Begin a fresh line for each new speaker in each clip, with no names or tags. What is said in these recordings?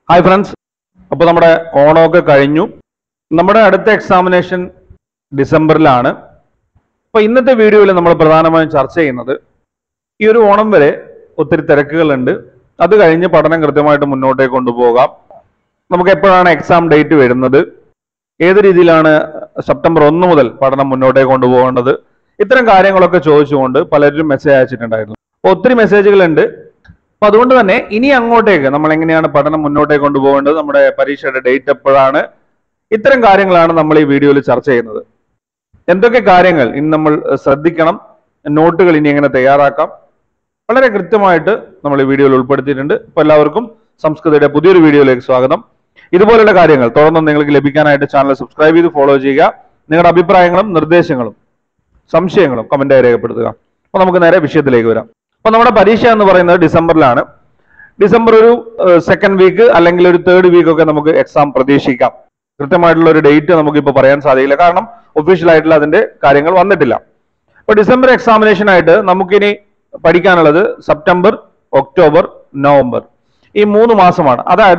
Hi friends, അപ്പോൾ നമ്മുടെ ഓണമൊക്കെ കഴിഞ്ഞു. നമ്മുടെ അടുത്ത എക്സാമിനേഷൻ ഡിസംബറിലാണ്. അപ്പോൾ ഇന്നത്തെ വീഡിയോയിൽ നമ്മൾ പ്രധാനമായും ചർച്ച ചെയ്യുന്നത് ഈ ഒരു ഓണം വരെ ഒത്തിരി തിരക്കുകളുണ്ട്. അത് കഴിഞ്ഞ് പഠനം കൃത്യമായിട്ട് മുന്നോട്ടേക്ക് കൊണ്ടുപോകാം. നമുക്ക് എപ്പോഴാണ് എക്സാം ഡേറ്റ് വരുന്നത്, ഏത് രീതിയിലാണ് സെപ്റ്റംബർ 1 മുതൽ പഠനം മുന്നോട്ടേക്ക് കൊണ്ടുപോകേണ്ടത്, ഇത്തരം കാര്യങ്ങളൊക്കെ ചോദിച്ചുകൊണ്ട് പലരും മെസ്സേജ് അയച്ചിട്ടുണ്ടായിരുന്നു. അപ്പോൾ ഒത്തിരി മെസ്സേജുകളുണ്ട്. അപ്പോൾ അതുകൊണ്ട് തന്നെ ഇനി അങ്ങോട്ടേക്ക് നമ്മൾ എങ്ങനെയാണ് പഠനം മുന്നോട്ടേക്ക് കൊണ്ടുപോകേണ്ടത്, നമ്മുടെ പരീക്ഷയുടെ ഡേറ്റ് എപ്പോഴാണ്, ഇത്തരം കാര്യങ്ങളാണ് നമ്മൾ ഈ വീഡിയോയിൽ ചർച്ച ചെയ്യുന്നത്. എന്തൊക്കെ കാര്യങ്ങൾ ഇനി നമ്മൾ ശ്രദ്ധിക്കണം, നോട്ടുകൾ ഇനി എങ്ങനെ തയ്യാറാക്കാം, വളരെ കൃത്യമായിട്ട് നമ്മൾ ഈ വീഡിയോയിൽ ഉൾപ്പെടുത്തിയിട്ടുണ്ട്. അപ്പോൾ എല്ലാവർക്കും സംസ്കൃതിയുടെ പുതിയൊരു വീഡിയോയിലേക്ക് സ്വാഗതം. ഇതുപോലുള്ള കാര്യങ്ങൾ തുടർന്ന് നിങ്ങൾക്ക് ലഭിക്കാനായിട്ട് ചാനൽ സബ്സ്ക്രൈബ് ചെയ്ത് ഫോളോ ചെയ്യുക. നിങ്ങളുടെ അഭിപ്രായങ്ങളും നിർദ്ദേശങ്ങളും സംശയങ്ങളും കമന്റായി രേഖപ്പെടുത്തുക. അപ്പോൾ നമുക്ക് നേരെ വിഷയത്തിലേക്ക് വരാം. അപ്പോൾ നമ്മുടെ പരീക്ഷ എന്ന് പറയുന്നത് ഡിസംബറിലാണ്. ഡിസംബർ ഒരു സെക്കൻഡ് വീക്ക് അല്ലെങ്കിൽ ഒരു തേർഡ് വീക്ക് ഒക്കെ നമുക്ക് എക്സാം പ്രതീക്ഷിക്കാം. കൃത്യമായിട്ടുള്ള ഒരു ഡേറ്റ് നമുക്കിപ്പോൾ പറയാൻ സാധിക്കില്ല, കാരണം ഒഫീഷ്യൽ ആയിട്ടുള്ള അതിന്റെ കാര്യങ്ങൾ വന്നിട്ടില്ല. അപ്പോൾ ഡിസംബർ എക്സാമിനേഷൻ ആയിട്ട് നമുക്കിനി പഠിക്കാനുള്ളത് സെപ്റ്റംബർ, ഒക്ടോബർ, നവംബർ ഈ 3 മാസമാണ്. അതായത്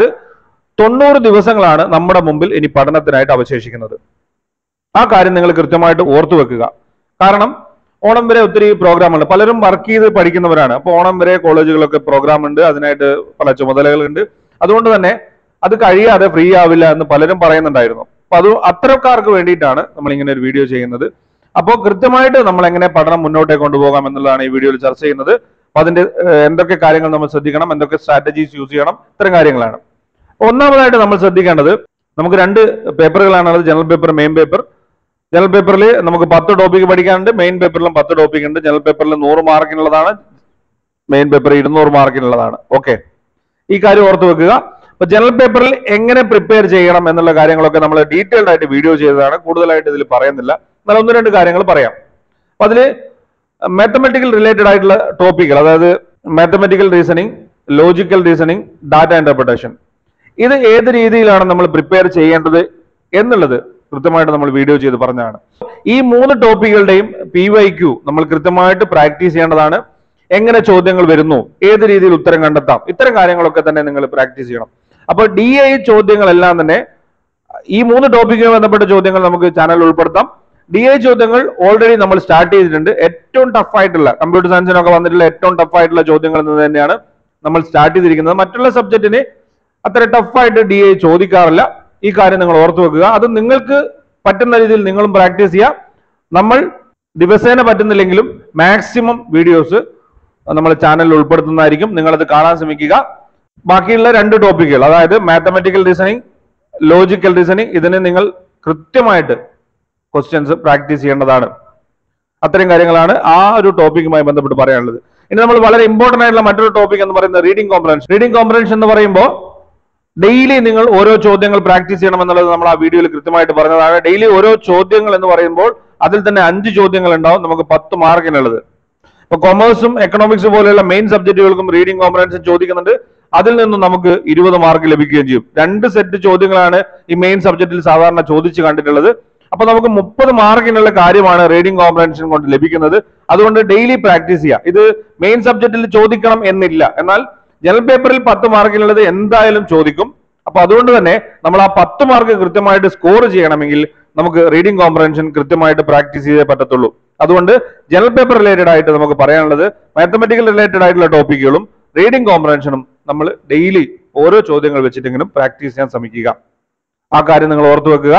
90 ദിവസങ്ങളാണ് നമ്മുടെ മുമ്പിൽ ഇനി പഠനത്തിനായിട്ട് അവശേഷിക്കുന്നത്. ആ കാര്യം നിങ്ങൾ കൃത്യമായിട്ട് ഓർത്തു വെക്കുക. കാരണം ഓണം വരെ ഒത്തിരി പ്രോഗ്രാം ഉണ്ട്. പലരും വർക്ക് ചെയ്ത് പഠിക്കുന്നവരാണ്. അപ്പോൾ ഓണം വരെ കോളേജുകളൊക്കെ പ്രോഗ്രാം ഉണ്ട്, അതിനായിട്ട് പല ചുമതലകളുണ്ട്. അതുകൊണ്ട് തന്നെ അത് കഴിയാതെ ഫ്രീ ആവില്ല എന്ന് പലരും പറയുന്നുണ്ടായിരുന്നു. അപ്പൊ അത് അത്തരക്കാർക്ക് വേണ്ടിയിട്ടാണ് നമ്മൾ ഇങ്ങനെ ഒരു വീഡിയോ ചെയ്യുന്നത്. അപ്പോൾ കൃത്യമായിട്ട് നമ്മൾ എങ്ങനെ പഠനം മുന്നോട്ടേക്ക് കൊണ്ടുപോകാം എന്നുള്ളതാണ് ഈ വീഡിയോയിൽ ചർച്ച ചെയ്യുന്നത്. അപ്പൊ അതിന്റെ എന്തൊക്കെ കാര്യങ്ങൾ നമ്മൾ ശ്രദ്ധിക്കണം, എന്തൊക്കെ സ്ട്രാറ്റജീസ് യൂസ് ചെയ്യണം, ഇത്തരം കാര്യങ്ങളാണ്. ഒന്നാമതായിട്ട് നമ്മൾ ശ്രദ്ധിക്കേണ്ടത്, നമുക്ക് 2 പേപ്പറുകളാണുള്ളത്, general paper, main paper. General പേപ്പറിൽ നമുക്ക് 10 ടോപ്പിക് പഠിക്കാനുണ്ട്, മെയിൻ പേപ്പറിലും 10 ടോപ്പിക് ഉണ്ട്. ജനറൽ പേപ്പറിൽ 100 മാർക്കിനുള്ളതാണ്, മെയിൻ പേപ്പർ 200 മാർക്കിനുള്ളതാണ്. ഓക്കെ, ഈ കാര്യം ഓർത്ത് വെക്കുക. അപ്പൊ ജനറൽ പേപ്പറിൽ എങ്ങനെ പ്രിപ്പയർ ചെയ്യണം എന്നുള്ള കാര്യങ്ങളൊക്കെ നമ്മൾ ഡീറ്റെയിൽഡ് ആയിട്ട് വീഡിയോ ചെയ്തതാണ്, കൂടുതലായിട്ട് ഇതിൽ പറയുന്നില്ല. എന്നാൽ 1-2 കാര്യങ്ങൾ പറയാം. അപ്പൊ അതിൽ മാത്തമെറ്റിക്കൽ റിലേറ്റഡ് ആയിട്ടുള്ള ടോപ്പിക്കുകൾ, അതായത് mathematical reasoning, logical reasoning, data interpretation, ഇത് ഏത് രീതിയിലാണ് നമ്മൾ പ്രിപ്പയർ ചെയ്യേണ്ടത് എന്നുള്ളത് കൃത്യമായിട്ട് നമ്മൾ വീഡിയോ ചെയ്ത് പറഞ്ഞതാണ്. ഈ 3 ടോപ്പിക്കുകളുടെയും PYQ നമ്മൾ കൃത്യമായിട്ട് പ്രാക്ടീസ് ചെയ്യേണ്ടതാണ്. എങ്ങനെ ചോദ്യങ്ങൾ വരുന്നു, ഏത് രീതിയിൽ ഉത്തരം കണ്ടെത്താം, ഇത്തരം കാര്യങ്ങളൊക്കെ തന്നെ നിങ്ങൾ പ്രാക്ടീസ് ചെയ്യണം. അപ്പോൾ DI ചോദ്യങ്ങളെല്ലാം തന്നെ ഈ 3 ടോപ്പിക്കുമായി ബന്ധപ്പെട്ട ചോദ്യങ്ങൾ നമുക്ക് ചാനലിൽ ഉൾപ്പെടുത്താം. DI ചോദ്യങ്ങൾ ഓൾറെഡി നമ്മൾ സ്റ്റാർട്ട് ചെയ്തിട്ടുണ്ട്. ഏറ്റവും ടഫ് ആയിട്ടുള്ള, കമ്പ്യൂട്ടർ സയൻസിനൊക്കെ വന്നിട്ടുള്ള ഏറ്റവും ടഫ് ആയിട്ടുള്ള ചോദ്യങ്ങൾ എന്ന് തന്നെയാണ് നമ്മൾ സ്റ്റാർട്ട് ചെയ്തിരിക്കുന്നത്. മറ്റുള്ള സബ്ജക്റ്റിന് അത്ര ടഫായിട്ട് DI ചോദിക്കാറില്ല. ഈ കാര്യം നിങ്ങൾ ഓർത്തു വെക്കുക. അത് നിങ്ങൾക്ക് പറ്റുന്ന രീതിയിൽ നിങ്ങളും പ്രാക്ടീസ് ചെയ്യുക. നമ്മൾ ദിവസേന പറ്റുന്നില്ലെങ്കിലും മാക്സിമം വീഡിയോസ് നമ്മൾ ചാനലിൽ ഉൾപ്പെടുത്തുന്നതായിരിക്കും. നിങ്ങളത് കാണാൻ ശ്രമിക്കുക. ബാക്കിയുള്ള 2 ടോപ്പിക്കുകൾ, അതായത് മാത്തമെറ്റിക്കൽ റീസണിങ്, ലോജിക്കൽ റീസണിങ്, ഇതിന് നിങ്ങൾ കൃത്യമായിട്ട് ക്വസ്റ്റ്യൻസ് പ്രാക്ടീസ് ചെയ്യേണ്ടതാണ്. അത്തരം കാര്യങ്ങളാണ് ആ ഒരു ടോപ്പിക്കുമായി ബന്ധപ്പെട്ട് പറയാനുള്ളത്. ഇനി നമ്മൾ വളരെ ഇമ്പോർട്ടന്റ് ആയിട്ടുള്ള മറ്റൊരു ടോപ്പിക് എന്ന് പറയുന്നത് റീഡിംഗ് കോംപ്രഹൻഷൻ. റീഡിംഗ് കോംപ്രഹൻഷൻ എന്ന് പറയുമ്പോൾ ഡെയിലി നിങ്ങൾ ഓരോ ചോദ്യങ്ങൾ പ്രാക്ടീസ് ചെയ്യണം എന്നുള്ളത് നമ്മൾ ആ വീഡിയോയിൽ കൃത്യമായിട്ട് പറഞ്ഞതാണ്. ഡെയിലി ഓരോ ചോദ്യങ്ങൾ എന്ന് പറയുമ്പോൾ അതിൽ തന്നെ 5 ചോദ്യങ്ങൾ ഉണ്ടാവും, നമുക്ക് 10 മാർക്കിനുള്ളത്. ഇപ്പൊ കൊമേഴ്സും എക്കണോമിക്സ് പോലെയുള്ള മെയിൻ സബ്ജക്റ്റുകൾക്കും റീഡിംഗ് കോംപ്രഹൻഷൻ ചോദിക്കുന്നുണ്ട്. അതിൽ നിന്നും നമുക്ക് 20 മാർക്ക് ലഭിക്കുകയും ചെയ്യും. 2 സെറ്റ് ചോദ്യങ്ങളാണ് ഈ മെയിൻ സബ്ജക്റ്റിൽ സാധാരണ ചോദിച്ചു കണ്ടിട്ടുള്ളത്. അപ്പൊ നമുക്ക് 30 മാർക്കിനുള്ള കാര്യമാണ് റീഡിംഗ് കോംപ്രഹൻഷൻ കൊണ്ട് ലഭിക്കുന്നത്. അതുകൊണ്ട് ഡെയിലി പ്രാക്ടീസ് ചെയ്യുക. ഇത് മെയിൻ സബ്ജക്റ്റിൽ ചോദിക്കണം എന്നില്ല, എന്നാൽ ജനറൽ പേപ്പറിൽ 10 മാർക്കിനുള്ളത് എന്തായാലും ചോദിക്കും. അപ്പൊ അതുകൊണ്ട് തന്നെ നമ്മൾ ആ 10 മാർക്ക് കൃത്യമായിട്ട് സ്കോർ ചെയ്യണമെങ്കിൽ നമുക്ക് റീഡിംഗ് കോംപ്രഹൻഷൻ കൃത്യമായിട്ട് പ്രാക്ടീസ് ചെയ്തേ പറ്റത്തുള്ളൂ. അതുകൊണ്ട് ജനറൽ പേപ്പർ റിലേറ്റഡ് ആയിട്ട് നമുക്ക് പറയാനുള്ളത് മാത്തമെറ്റിക്കൽ റിലേറ്റഡ് ആയിട്ടുള്ള ടോപ്പിക്കുകളും റീഡിംഗ് കോംപ്രഹൻഷനും നമ്മൾ ഡെയിലി ഓരോ ചോദ്യങ്ങൾ വെച്ചിട്ടെങ്കിലും പ്രാക്ടീസ് ചെയ്യാൻ ശ്രമിക്കുക. ആ കാര്യം നിങ്ങൾ ഓർത്തു വെക്കുക.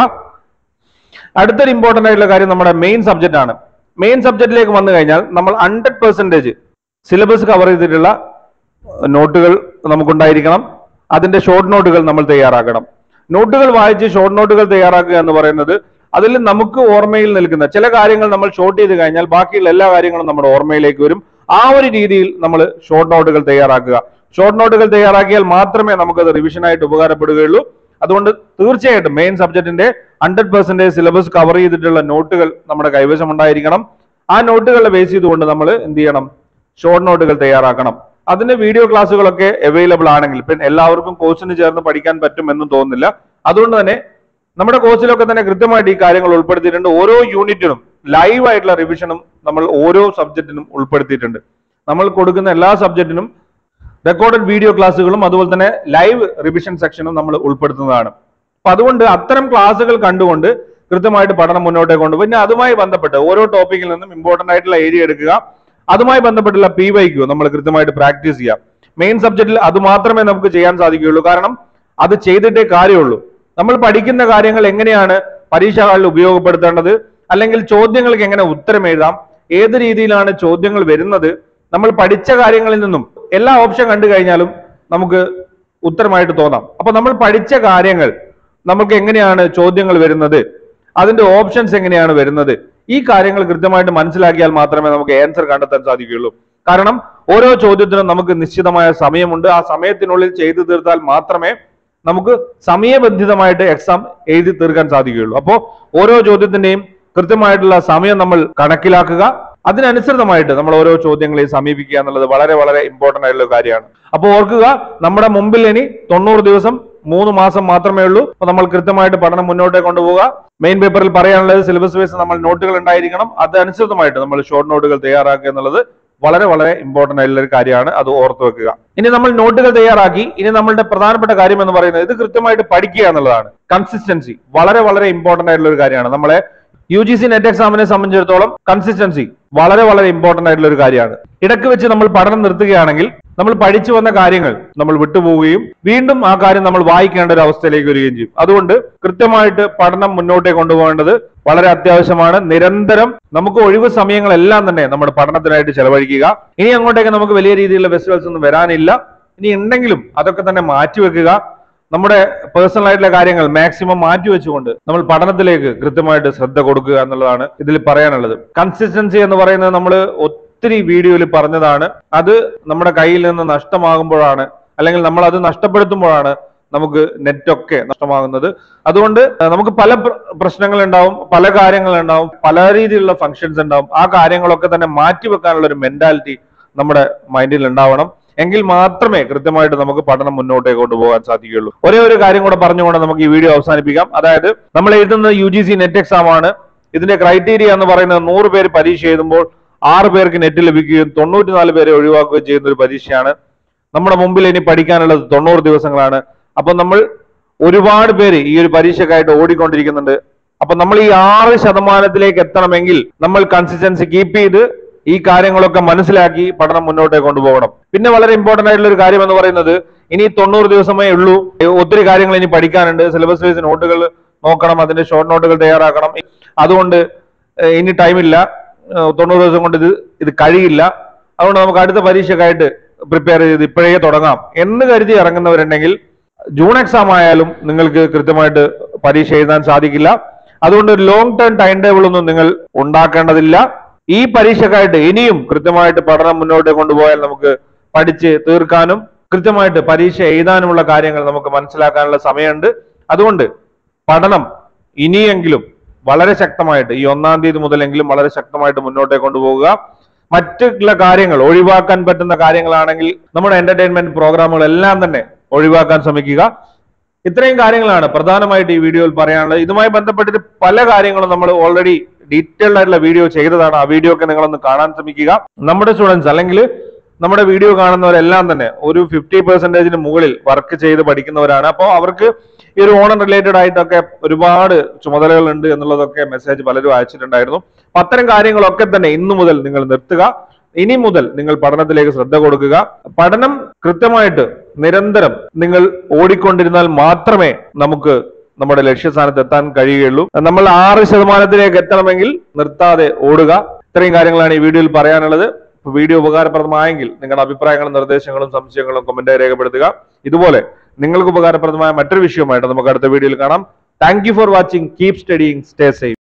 അടുത്തൊരു ഇമ്പോർട്ടന്റ് ആയിട്ടുള്ള കാര്യം നമ്മുടെ മെയിൻ സബ്ജക്റ്റ് ആണ്. മെയിൻ സബ്ജക്റ്റിലേക്ക് വന്നു കഴിഞ്ഞാൽ നമ്മൾ 100% സിലബസ് കവർ ചെയ്തിട്ടുള്ള നോട്ടുകൾ നമുക്കുണ്ടായിരിക്കണം. അതിന്റെ ഷോർട്ട് നോട്ടുകൾ നമ്മൾ തയ്യാറാക്കണം. നോട്ടുകൾ വായിച്ച് ഷോർട്ട് നോട്ടുകൾ തയ്യാറാക്കുക എന്ന് പറയുന്നത് അതിൽ നമുക്ക് ഓർമ്മയിൽ നിൽക്കുന്ന ചില കാര്യങ്ങൾ നമ്മൾ ഷോർട്ട് ചെയ്ത് കഴിഞ്ഞാൽ ബാക്കിയുള്ള എല്ലാ കാര്യങ്ങളും നമ്മുടെ ഓർമ്മയിലേക്ക് വരും. ആ ഒരു രീതിയിൽ നമ്മൾ ഷോർട്ട് നോട്ടുകൾ തയ്യാറാക്കുക. ഷോർട്ട് നോട്ടുകൾ തയ്യാറാക്കിയാൽ മാത്രമേ നമുക്കത് റിവിഷനായിട്ട് ഉപകാരപ്പെടുകയുള്ളൂ. അതുകൊണ്ട് തീർച്ചയായിട്ടും മെയിൻ സബ്ജക്റ്റിന്റെ 100% സിലബസ് കവർ ചെയ്തിട്ടുള്ള നോട്ടുകൾ നമ്മുടെ കൈവശം ഉണ്ടായിരിക്കണം. ആ നോട്ടുകളെ ബേസ് ചെയ്തുകൊണ്ട് നമ്മൾ എന്ത് ചെയ്യണം, ഷോർട്ട് നോട്ടുകൾ തയ്യാറാക്കണം. അതിന് വീഡിയോ ക്ലാസ്സുകളൊക്കെ അവൈലബിൾ ആണെങ്കിൽ, പിന്നെ എല്ലാവർക്കും കോഴ്സിന് ചേർന്ന് പഠിക്കാൻ പറ്റുമെന്നും തോന്നുന്നില്ല. അതുകൊണ്ട് തന്നെ നമ്മുടെ കോഴ്സിലൊക്കെ തന്നെ കൃത്യമായിട്ട് ഈ കാര്യങ്ങൾ ഉൾപ്പെടുത്തിയിട്ടുണ്ട്. ഓരോ യൂണിറ്റിനും ലൈവ് ആയിട്ടുള്ള റിവിഷനും നമ്മൾ ഓരോ സബ്ജക്റ്റിനും ഉൾപ്പെടുത്തിയിട്ടുണ്ട്. നമ്മൾ കൊടുക്കുന്ന എല്ലാ സബ്ജക്റ്റിനും റെക്കോർഡഡ് വീഡിയോ ക്ലാസ്സുകളും അതുപോലെ തന്നെ ലൈവ് റിവിഷൻ സെക്ഷനും നമ്മൾ ഉൾപ്പെടുത്തുന്നതാണ്. അപ്പൊ അതുകൊണ്ട് അത്തരം ക്ലാസ്സുകൾ കണ്ടുകൊണ്ട് കൃത്യമായിട്ട് പഠനം മുന്നോട്ടേക്ക് കൊണ്ടുപോകും. പിന്നെ അതുമായി ബന്ധപ്പെട്ട് ഓരോ ടോപ്പിക്കിൽ നിന്നും ഇമ്പോർട്ടന്റ് ആയിട്ടുള്ള ഏരിയ എടുക്കുക, അതുമായി ബന്ധപ്പെട്ടുള്ള PYQ നമ്മൾ കൃത്യമായിട്ട് പ്രാക്ടീസ് ചെയ്യാം. മെയിൻ സബ്ജക്റ്റിൽ അത് മാത്രമേ നമുക്ക് ചെയ്യാൻ സാധിക്കുകയുള്ളൂ. കാരണം അത് ചെയ്തിട്ടേ കാര്യമുള്ളൂ. നമ്മൾ പഠിക്കുന്ന കാര്യങ്ങൾ എങ്ങനെയാണ് പരീക്ഷകളിൽ ഉപയോഗപ്പെടുത്തേണ്ടത്, അല്ലെങ്കിൽ ചോദ്യങ്ങൾക്ക് എങ്ങനെ ഉത്തരം എഴുതാം, ഏത് രീതിയിലാണ് ചോദ്യങ്ങൾ വരുന്നത്, നമ്മൾ പഠിച്ച കാര്യങ്ങളിൽ നിന്നും എല്ലാ ഓപ്ഷൻ കണ്ടു കഴിഞ്ഞാലും നമുക്ക് ഉത്തരമായിട്ട് തോന്നാം. അപ്പൊ നമ്മൾ പഠിച്ച കാര്യങ്ങൾ നമുക്ക് എങ്ങനെയാണ് ചോദ്യങ്ങൾ വരുന്നത്, അതിന്റെ ഓപ്ഷൻസ് എങ്ങനെയാണ് വരുന്നത്, ഈ കാര്യങ്ങൾ കൃത്യമായിട്ട് മനസ്സിലാക്കിയാൽ മാത്രമേ നമുക്ക് ആൻസർ കണ്ടെത്താൻ സാധിക്കുകയുള്ളൂ. കാരണം ഓരോ ചോദ്യത്തിനും നമുക്ക് നിശ്ചിതമായ സമയമുണ്ട്. ആ സമയത്തിനുള്ളിൽ ചെയ്തു തീർത്താൽ മാത്രമേ നമുക്ക് സമയബന്ധിതമായിട്ട് എക്സാം എഴുതി തീർക്കാൻ സാധിക്കുകയുള്ളൂ. അപ്പോൾ ഓരോ ചോദ്യത്തിന്റെയും കൃത്യമായിട്ടുള്ള സമയം നമ്മൾ കണക്കിലാക്കുക, അതിനനുസൃതമായിട്ട് നമ്മൾ ഓരോ ചോദ്യങ്ങളെയും സമീപിക്കുക എന്നുള്ളത് വളരെ വളരെ ഇമ്പോർട്ടന്റ് ആയിട്ടുള്ള കാര്യമാണ്. അപ്പോൾ ഓർക്കുക, നമ്മുടെ മുമ്പിൽ ഇനി 90 ദിവസം 3 മാസം മാത്രമേ ഉള്ളൂ. അപ്പൊ നമ്മൾ കൃത്യമായിട്ട് പഠനം മുന്നോട്ട് കൊണ്ടുപോവുക. മെയിൻ പേപ്പറിൽ പറയാനുള്ളത് സിലബസ് വൈസ് നമ്മൾ നോട്ടുകൾ ഉണ്ടായിരിക്കണം, അതനുസൃതമായിട്ട് നമ്മൾ ഷോർട്ട് നോട്ടുകൾ തയ്യാറാക്കുക എന്നുള്ളത് വളരെ വളരെ ഇമ്പോർട്ടന്റ് ആയിട്ടുള്ള ഒരു കാര്യമാണ്. അത് ഓർത്ത് വെക്കുക. ഇനി നമ്മൾ നോട്ടുകൾ തയ്യാറാക്കി, ഇനി നമ്മളുടെ പ്രധാനപ്പെട്ട കാര്യം എന്ന് പറയുന്നത് ഇത് കൃത്യമായിട്ട് പഠിക്കുക എന്നുള്ളതാണ്. കൺസിസ്റ്റൻസി വളരെ വളരെ ഇമ്പോർട്ടന്റ് ആയിട്ടുള്ള ഒരു കാര്യമാണ്. നമ്മളെ UGC-NET എക്സാമിനെ സംബന്ധിച്ചിടത്തോളം കൺസിസ്റ്റൻസി വളരെ വളരെ ഇമ്പോർട്ടന്റ് ആയിട്ടുള്ള ഒരു കാര്യമാണ്. ഇടയ്ക്ക് വെച്ച് നമ്മൾ പഠനം നിർത്തുകയാണെങ്കിൽ നമ്മൾ പഠിച്ചു വന്ന കാര്യങ്ങൾ നമ്മൾ വിട്ടുപോവുകയും വീണ്ടും ആ കാര്യം നമ്മൾ വായിക്കേണ്ട ഒരു അവസ്ഥയിലേക്ക് വരികയും ചെയ്യും. അതുകൊണ്ട് കൃത്യമായിട്ട് പഠനം മുന്നോട്ടേ കൊണ്ടുപോകേണ്ടത് വളരെ അത്യാവശ്യമാണ്. നിരന്തരം നമുക്ക് ഒഴിവ് സമയങ്ങളെല്ലാം തന്നെ നമ്മുടെ പഠനത്തിനായിട്ട് ചെലവഴിക്കുക. ഇനി അങ്ങോട്ടേക്ക് നമുക്ക് വലിയ രീതിയിലുള്ള ഫെസ്റ്റിവൽസ് ഒന്നും വരാനില്ല. ഇനി ഉണ്ടെങ്കിലും അതൊക്കെ തന്നെ മാറ്റിവെക്കുക. നമ്മുടെ പേഴ്സണൽ ആയിട്ടുള്ള കാര്യങ്ങൾ മാക്സിമം മാറ്റിവെച്ചുകൊണ്ട് നമ്മൾ പഠനത്തിലേക്ക് കൃത്യമായിട്ട് ശ്രദ്ധ കൊടുക്കുക എന്നുള്ളതാണ് ഇതിൽ പറയാനുള്ളത്. കൺസിസ്റ്റൻസി എന്ന് പറയുന്നത് നമ്മൾ ഒത്തിരി വീഡിയോയിൽ പറഞ്ഞതാണ്. അത് നമ്മുടെ കയ്യിൽ നിന്ന് നഷ്ടമാകുമ്പോഴാണ്, അല്ലെങ്കിൽ നമ്മൾ അത് നഷ്ടപ്പെടുത്തുമ്പോഴാണ് നമുക്ക് നെറ്റൊക്കെ നഷ്ടമാകുന്നത്. അതുകൊണ്ട് നമുക്ക് പല പ്രശ്നങ്ങൾ ഉണ്ടാവും, പല കാര്യങ്ങൾ ഉണ്ടാവും, പല രീതിയിലുള്ള ഫങ്ഷൻസ് ഉണ്ടാവും. ആ കാര്യങ്ങളൊക്കെ തന്നെ മാറ്റിവെക്കാനുള്ള ഒരു മെന്റാലിറ്റി നമ്മുടെ മൈൻഡിൽ ഉണ്ടാവണം. എങ്കിൽ മാത്രമേ കൃത്യമായിട്ട് നമുക്ക് പഠനം മുന്നോട്ടേക്ക് കൊണ്ടുപോകാൻ സാധിക്കുകയുള്ളൂ. ഒരേ ഒരു കാര്യം കൂടെ പറഞ്ഞുകൊണ്ട് നമുക്ക് ഈ വീഡിയോ അവസാനിപ്പിക്കാം. അതായത് നമ്മൾ എഴുതുന്നത് UGC-NET എക്സാം ആണ്. ഇതിന്റെ ക്രൈറ്റീരിയ എന്ന് പറയുന്നത് 100 പേര് പരീക്ഷ എഴുതുമ്പോൾ 6 പേർക്ക് നെറ്റ് ലഭിക്കുകയും 94 പേരെ ഒഴിവാക്കുകയും ചെയ്യുന്ന ഒരു പരീക്ഷയാണ്. നമ്മുടെ മുമ്പിൽ ഇനി പഠിക്കാനുള്ളത് 90 ദിവസങ്ങളാണ്. അപ്പൊ നമ്മൾ ഒരുപാട് പേര് ഈ ഒരു പരീക്ഷക്കായിട്ട് ഓടിക്കൊണ്ടിരിക്കുന്നുണ്ട്. അപ്പൊ നമ്മൾ ഈ 6% എത്തണമെങ്കിൽ നമ്മൾ കൺസിസ്റ്റൻസി കീപ്പ് ചെയ്ത് ഈ കാര്യങ്ങളൊക്കെ മനസ്സിലാക്കി പഠനം മുന്നോട്ടേക്ക് കൊണ്ടുപോകണം. പിന്നെ വളരെ ഇമ്പോർട്ടന്റ് ആയിട്ടുള്ള ഒരു കാര്യം എന്ന് പറയുന്നത് ഇനി 90 ദിവസമേ ഉള്ളൂ. ഒത്തിരി കാര്യങ്ങൾ ഇനി പഠിക്കാനുണ്ട്. സിലബസ് വൈസ് നോട്ടുകൾ നോക്കണം, അതിന്റെ ഷോർട്ട് നോട്ടുകൾ തയ്യാറാക്കണം. അതുകൊണ്ട് ഇനി ടൈമില്ല, 90 ദിവസം കൊണ്ട് ഇത് കഴിയില്ല. അതുകൊണ്ട് നമുക്ക് അടുത്ത പരീക്ഷക്കായിട്ട് പ്രിപ്പയർ ചെയ്ത് ഇപ്പോഴേ തുടങ്ങാം എന്ന് കരുതി ഇറങ്ങുന്നവരുണ്ടെങ്കിൽ ജൂൺ എക്സാം ആയാലും നിങ്ങൾക്ക് കൃത്യമായിട്ട് പരീക്ഷ എഴുതാൻ സാധിക്കില്ല. അതുകൊണ്ട് ഒരു ലോങ് ടേം ടൈം ടേബിൾ ഒന്നും നിങ്ങൾ ഉണ്ടാക്കേണ്ടതില്ല. ഈ പരീക്ഷക്കായിട്ട് ഇനിയും കൃത്യമായിട്ട് പഠനം മുന്നോട്ട് കൊണ്ടുപോയാൽ നമുക്ക് പഠിച്ച് തീർക്കാനും കൃത്യമായിട്ട് പരീക്ഷ എഴുതാനുമുള്ള കാര്യങ്ങൾ നമുക്ക് മനസ്സിലാക്കാനുള്ള സമയമുണ്ട്. അതുകൊണ്ട് പഠനം ഇനിയെങ്കിലും വളരെ ശക്തമായിട്ട് ഈ 1-ാം തീയതി മുതലെങ്കിലും വളരെ ശക്തമായിട്ട് മുന്നോട്ടേ കൊണ്ടുപോകുക. മറ്റുള്ള കാര്യങ്ങൾ ഒഴിവാക്കാൻ പറ്റുന്ന കാര്യങ്ങളാണെങ്കിൽ നമ്മുടെ എന്റർടൈൻമെന്റ് പ്രോഗ്രാമുകളെല്ലാം തന്നെ ഒഴിവാക്കാൻ ശ്രമിക്കുക. ഇത്രയും കാര്യങ്ങളാണ് പ്രധാനമായിട്ട് ഈ വീഡിയോയിൽ പറയാനുള്ളത്. ഇതുമായി ബന്ധപ്പെട്ടിട്ട് പല കാര്യങ്ങളും നമ്മൾ ഓൾറെഡി ഡീറ്റെയിൽഡ് ആയിട്ടുള്ള വീഡിയോ ചെയ്തതാണ്. ആ വീഡിയോ ഒക്കെ നിങ്ങളൊന്ന് കാണാൻ ശ്രമിക്കുക. നമ്മുടെ സ്റ്റുഡൻസ് അല്ലെങ്കിൽ നമ്മുടെ വീഡിയോ കാണുന്നവരെല്ലാം തന്നെ ഒരു 50% മുകളിൽ വർക്ക് ചെയ്ത് പഠിക്കുന്നവരാണ്. അപ്പോൾ അവർക്ക് ഈ ഒരു ഓണം റിലേറ്റഡ് ആയിട്ടൊക്കെ ഒരുപാട് ചുമതലകൾ ഉണ്ട് എന്നുള്ളതൊക്കെ മെസ്സേജ് പലരും അയച്ചിട്ടുണ്ടായിരുന്നു. അപ്പൊ അത്തരം കാര്യങ്ങളൊക്കെ തന്നെ ഇന്നു മുതൽ നിങ്ങൾ നിർത്തുക. ഇനി മുതൽ നിങ്ങൾ പഠനത്തിലേക്ക് ശ്രദ്ധ കൊടുക്കുക. പഠനം കൃത്യമായിട്ട് നിരന്തരം നിങ്ങൾ ഓടിക്കൊണ്ടിരുന്നാൽ മാത്രമേ നമുക്ക് നമ്മുടെ ലക്ഷ്യസ്ഥാനത്ത് എത്താൻ കഴിയുകയുള്ളൂ. നമ്മൾ 6% എത്തണമെങ്കിൽ നിർത്താതെ ഓടുക. ഇത്രയും കാര്യങ്ങളാണ് ഈ വീഡിയോയിൽ പറയാനുള്ളത്. വീഡിയോ ഉപകാരപ്രദമായെങ്കിൽ നിങ്ങളുടെ അഭിപ്രായങ്ങളും നിർദ്ദേശങ്ങളും സംശയങ്ങളും കമന്റായി രേഖപ്പെടുത്തുക. ഇതുപോലെ നിങ്ങൾക്ക് ഉപകാരപ്രദമായ മറ്റൊരു വിഷയമായിട്ട് നമുക്ക് അടുത്ത വീഡിയോയിൽ കാണാം. Thank you for watching. Keep studying. Stay safe.